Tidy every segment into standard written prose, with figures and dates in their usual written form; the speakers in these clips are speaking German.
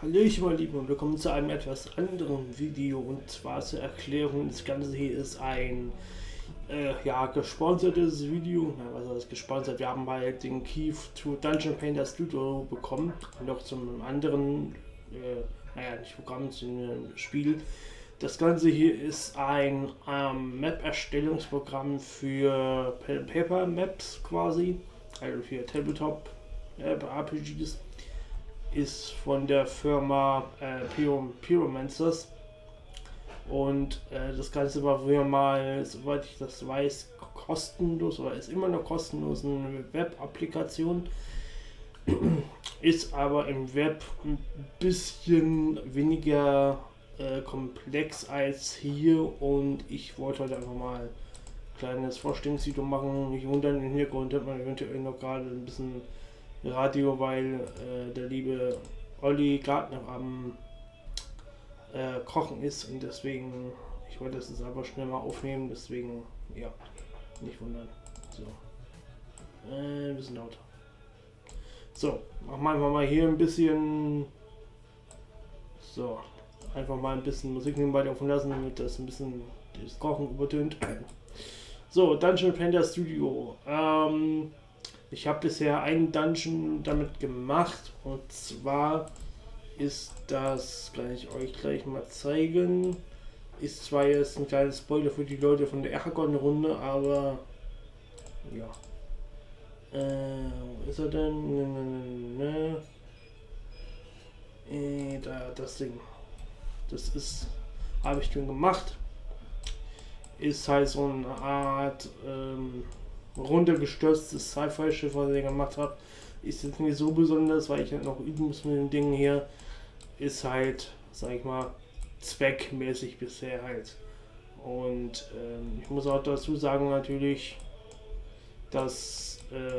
Hallöchen meine Lieben und willkommen zu einem etwas anderen Video, und zwar zur Erklärung. Das Ganze hier ist ein gesponsertes Video. Na, was heißt gesponsert? Wir haben halt den Key to Dungeon Painter Studio bekommen und auch zum anderen, nicht Programm, zum Spiel. Das Ganze hier ist ein Map-Erstellungsprogramm für Paper Maps quasi, also für Tabletop RPGs. Ist von der Firma Pyromancers, und das Ganze war früher mal, soweit ich das weiß, kostenlos oder ist immer noch kostenlos, eine Web-Applikation, ist aber im Web ein bisschen weniger komplex als hier, und ich wollte heute einfach mal ein kleines Vorstellungsvideo machen. Nicht wundern, im Hintergrund hört man eventuell noch gerade ein bisschen Radio, weil der liebe Olli gerade noch am Kochen ist, und deswegen, ich wollte das jetzt aber schnell mal aufnehmen, deswegen, ja, nicht wundern. So, ein bisschen lauter. So, machen wir einfach mal hier ein bisschen, so, einfach mal ein bisschen Musik nebenbei laufen lassen, damit das ein bisschen das Kochen übertönt. So, Dungeon Painter Studio. Ich habe bisher einen Dungeon damit gemacht, und zwar ist das, kann ich euch gleich mal zeigen, ist zwar jetzt ein kleines Spoiler für die Leute von der Eragon-Runde, aber ja. Wo ist er denn? Da, das Ding. Das ist, habe ich schon gemacht. Ist halt so eine Art runtergestürztes Sci-Fi-Schiff, was ich gemacht habe. Ist jetzt nicht so besonders, weil ich halt noch üben muss mit den Dingen hier. Ist halt, sag ich mal, zweckmäßig bisher halt. Und ich muss auch dazu sagen natürlich, dass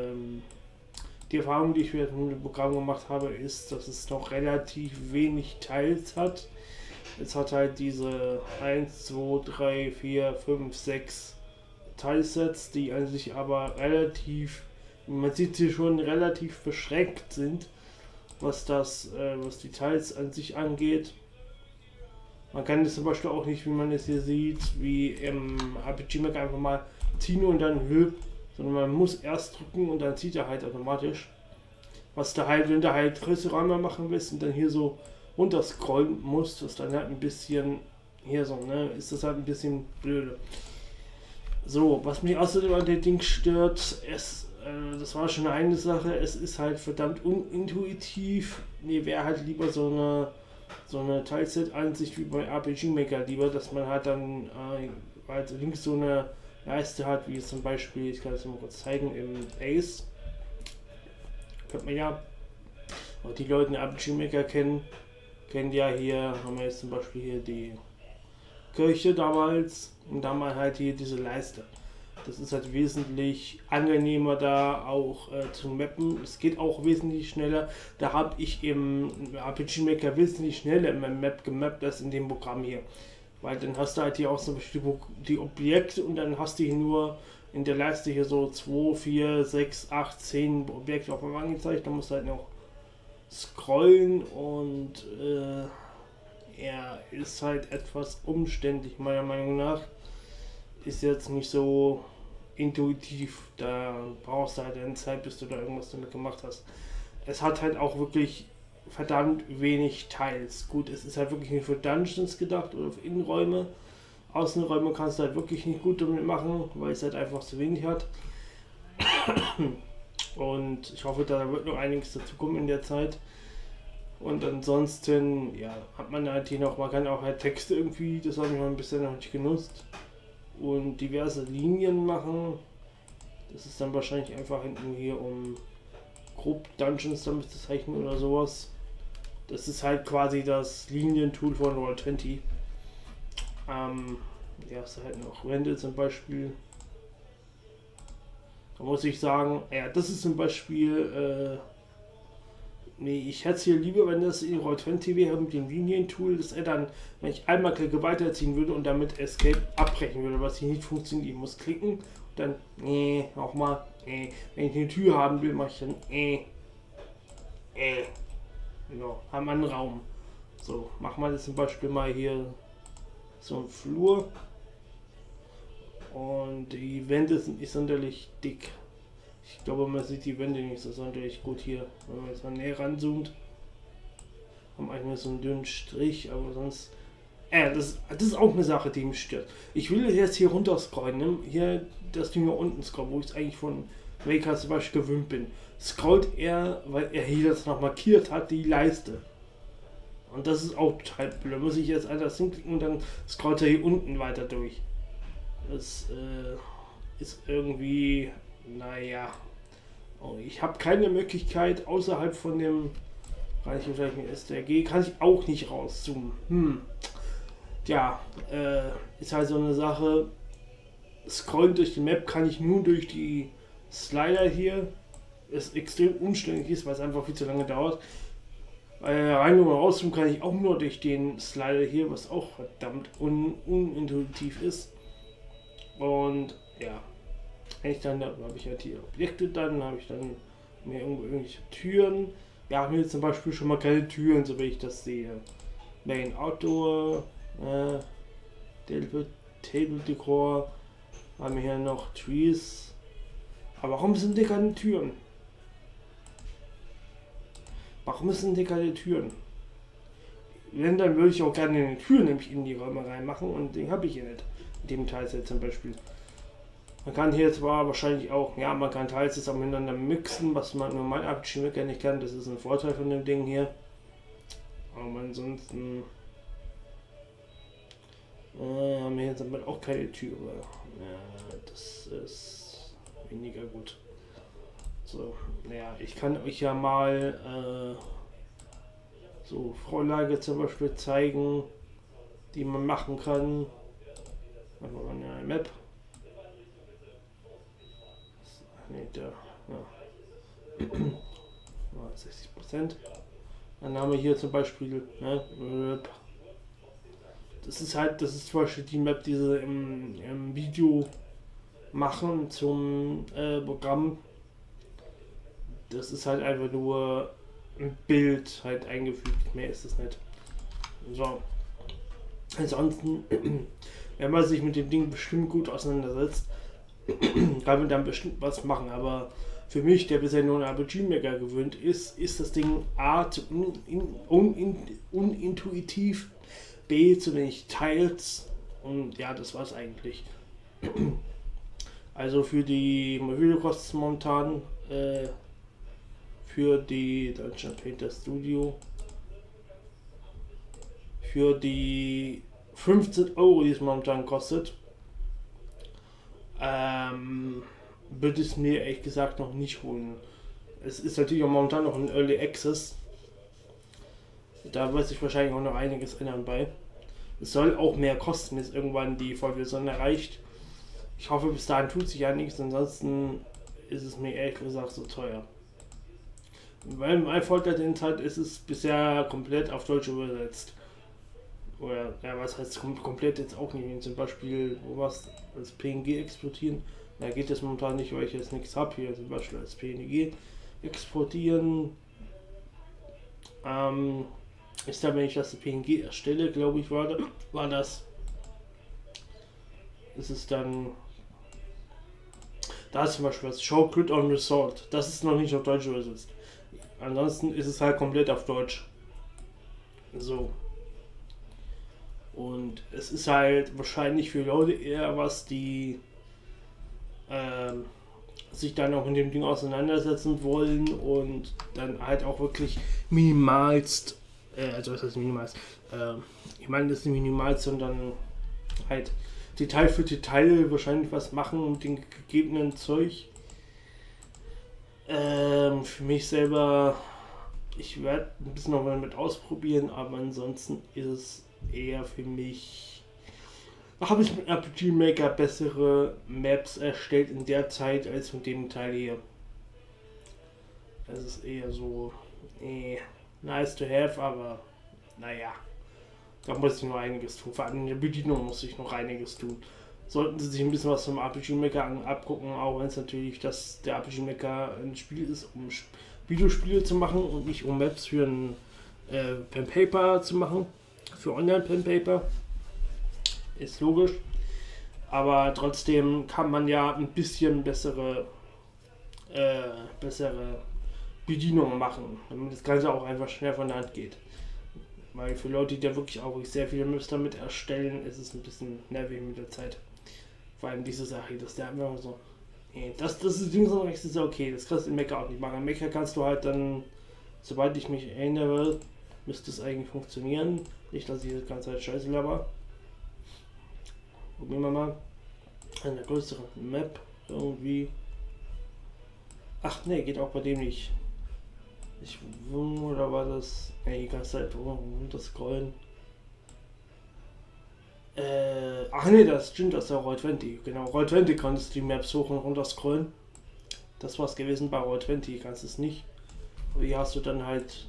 die Erfahrung, die ich mit dem Programm gemacht habe, ist, dass es noch relativ wenig Teils hat. Es hat halt diese 1, 2, 3, 4, 5, 6 Teilsets, die an sich aber relativ, man sieht sie schon, relativ beschränkt sind, was die Teils an sich angeht. Man kann das zum Beispiel auch nicht, wie man es hier sieht, wie im RPG Maker einfach mal ziehen und dann hüpft, sondern man muss erst drücken und dann zieht er halt automatisch. Was da halt, wenn du halt größere Räume machen willst und dann hier so runter scrollen musst, ist dann halt ein bisschen, hier so, ne, ist das halt ein bisschen blöde. So, was mich außerdem an dem Ding stört, das war schon eine Sache, es ist halt verdammt unintuitiv. Mir wäre halt lieber so eine Teilset-Ansicht wie bei RPG Maker lieber, dass man halt dann halt links so eine Leiste hat, wie zum Beispiel, ich kann es mal kurz zeigen, im Ace. Hört man ja. Und die Leute, die RPG Maker kennen ja hier, haben wir jetzt zum Beispiel hier die Kirche damals, und da mal halt hier diese Leiste. Das ist halt wesentlich angenehmer da auch zu mappen. Es geht auch wesentlich schneller. Da habe ich im RPG Maker wesentlich schneller in meinem Map gemappt als in dem Programm hier. Weil dann hast du halt hier auch zum Beispiel die Objekte, und dann hast du hier nur in der Leiste hier so 2, 4, 6, 8, 10 Objekte auf einmal angezeigt. Da musst du halt noch scrollen, und er ist halt etwas umständlich, meiner Meinung nach. Ist jetzt nicht so intuitiv, da brauchst du halt eine Zeit, bis du da irgendwas damit gemacht hast. Es hat halt auch wirklich verdammt wenig Teils. Gut, es ist halt wirklich nicht für Dungeons gedacht oder für Innenräume. Außenräume kannst du halt wirklich nicht gut damit machen, weil es halt einfach zu wenig hat. Und ich hoffe, da wird noch einiges dazu kommen in der Zeit. Und ansonsten, ja, hat man halt hier noch, man kann auch halt Texte irgendwie, das habe ich mal ein bisschen noch nicht genutzt, und diverse Linien machen. Das ist dann wahrscheinlich einfach hinten hier, um grob Dungeons damit zu zeichnen oder sowas. Das ist halt quasi das Linientool von Roll20. Ja, ist halt noch Wände zum Beispiel. Da muss ich sagen, ja, das ist zum Beispiel, nee, ich hätte es hier lieber, wenn das in Roll20 wäre mit dem Linientool, dass er dann, wenn ich einmal klicke, weiterziehen würde und damit Escape abbrechen würde, was hier nicht funktioniert. Ich muss klicken und dann, nochmal, wenn ich eine Tür haben will, mache ich dann, ja, am anderen Raum. So, machen wir jetzt zum Beispiel mal hier so einen Flur. Und die Wände sind nicht sonderlich dick. Ich glaube, man sieht die Wände nicht so sonderlich gut hier. Wenn man jetzt mal näher ranzoomt, haben eigentlich so einen dünnen Strich, aber sonst... das ist auch eine Sache, die mich stört. Ich will jetzt hier runter scrollen, ne? Hier das Ding hier unten scrollen, wo ich es eigentlich von Maker zum Beispiel gewöhnt bin. Scrollt er, weil er hier das noch markiert hat, die Leiste. Und das ist auch total blöd. Da muss ich jetzt anders hinklicken und dann scrollt er hier unten weiter durch. Das ist irgendwie, naja. Oh, ich habe keine Möglichkeit außerhalb von dem Bereich mit STRG, kann ich auch nicht rauszoomen. Ja, ist halt so eine Sache. Scrollen durch die Map kann ich nur durch die Slider hier. Ist extrem umständlich ist, weil es einfach viel zu lange dauert. Rein und rauszoomen kann ich auch nur durch den Slider hier, was auch verdammt unintuitiv ist. Und ja, eigentlich dann habe ich halt hier Objekte, dann habe ich dann mir irgendwelche Türen. Ja, haben wir jetzt zum Beispiel schon mal keine Türen, so wie ich das sehe. Main Outdoor, Table Decor, haben wir hier noch Trees. Aber warum sind hier keine Türen? Warum sind hier keine Türen? Wenn, dann würde ich auch gerne eine Tür nämlich in die Räume reinmachen und den habe ich hier nicht. In dem Teilset zum Beispiel. Man kann hier zwar wahrscheinlich auch, ja, man kann Teilsets auch miteinander mixen, was man normal RPG nicht kann. Das ist ein Vorteil von dem Ding hier. Aber ansonsten haben wir jetzt damit auch keine Türe. Ja, das ist weniger gut. So, naja, ich kann euch ja mal so Vorlage zum Beispiel zeigen, die man machen kann. Einfach mal eine Map. Ne, da, ja. 60%. Dann haben wir hier zum Beispiel, ne, das ist zum Beispiel die Map, die sie im Video machen zum Programm. Das ist halt einfach nur ein Bild halt eingefügt, mehr ist es nicht. So. Ansonsten, wenn man sich mit dem Ding bestimmt gut auseinandersetzt, kann man dann bestimmt was machen, aber für mich, der bisher nur ein RPG Maker gewöhnt ist, ist das Ding A zu unintuitiv, B zu wenig Teils und ja, das war's eigentlich. Also für die Mobile kostet es momentan für die Deutschland Painter Studio für die 15 €, die es momentan kostet, würde es mir ehrlich gesagt noch nicht holen. Es ist natürlich auch momentan noch ein Early Access. Da wird sich wahrscheinlich auch noch einiges ändern bei. Es soll auch mehr kosten, bis irgendwann die Vollversion erreicht. Ich hoffe, bis dahin tut sich ja nichts, ansonsten ist es mir ehrlich gesagt so teuer. Weil mein Vorteil den Zeit ist es bisher komplett auf Deutsch übersetzt. Oder, ja, was heißt komplett jetzt auch nicht. Zum Beispiel, wo was als PNG exportieren. Da geht es momentan nicht, weil ich jetzt nichts habe hier. Zum Beispiel als PNG exportieren. Ist da, wenn ich das PNG erstelle, glaube ich, war das. Ist es dann. Da ist zum Beispiel das Show Grid on Resort. Das ist noch nicht auf Deutsch übersetzt. Ansonsten ist es halt komplett auf Deutsch. So. Und es ist halt wahrscheinlich für Leute eher was, die sich dann auch mit dem Ding auseinandersetzen wollen und dann halt auch wirklich minimalst, also was heißt minimalst? Ich meine, das ist nicht minimalst, sondern halt Detail für Detail wahrscheinlich was machen mit dem gegebenen Zeug. Für mich selber, ich werde ein bisschen noch mal mit ausprobieren, aber ansonsten ist es eher für mich. Habe ich mit RPG Maker bessere Maps erstellt in der Zeit als mit dem Teil hier. Es ist eher so nice to have, aber naja, da muss ich noch einiges tun. Vor allem in der Bedienung muss ich noch einiges tun. Sollten Sie sich ein bisschen was vom RPG Maker abgucken, auch wenn es natürlich der RPG Maker ein Spiel ist, um Videospiele zu machen und nicht um Maps für ein Pen Paper zu machen, für Online Pen Paper. Ist logisch. Aber trotzdem kann man ja ein bisschen bessere Bedienung machen, damit das Ganze auch einfach schnell von der Hand geht. Weil für Leute, die da wirklich auch sehr viele Maps damit erstellen, ist es ein bisschen nervig mit der Zeit. Vor allem diese Sache, dass der einfach so, nee, das ist links und rechts, ist okay, das kannst du in Mecha auch nicht machen. In Mecha kannst du halt dann, soweit ich mich erinnere, müsste es eigentlich funktionieren. Nicht, dass ich das ganze Zeit scheiße laber. Probieren wir mal. Eine größere Map irgendwie. Ach nee, geht auch bei dem nicht. Oder war das. Nee, die ganze Zeit runter scrollen. Ach nee, das stimmt, das ist ja Roll20. Genau, Roll20 konntest du die Maps hoch und runter scrollen. Das war's gewesen bei Roll20, kannst es nicht. Aber hier hast du dann halt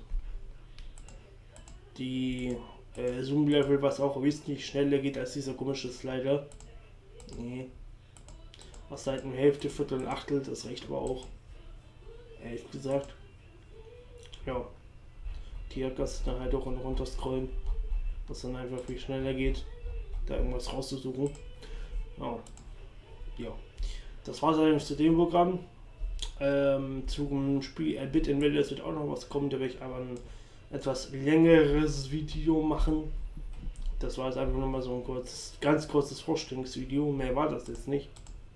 die Zoom-Level, was auch wesentlich schneller geht als dieser komische Slider. Nee. Was halt eine Hälfte, Viertel und Achtel, das reicht aber auch. Ehrlich gesagt. Ja. Hier kannst du dann halt auch runter scrollen. Was dann einfach viel schneller geht, da irgendwas rauszusuchen. Ja. Ja. Das war es eigentlich zu dem Programm. Zum Spiel Bit Invaders wird auch noch was kommen, da werde ich aber ein etwas längeres Video machen. Das war jetzt einfach nur mal so ein ganz kurzes Vorstellungsvideo, mehr war das jetzt nicht.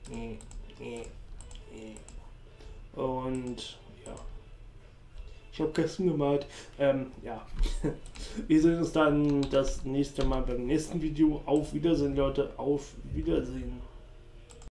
Und ja, ich habe Kästen gemalt. Ja, wir sehen uns dann das nächste Mal beim nächsten Video. Auf Wiedersehen, Leute, auf Wiedersehen.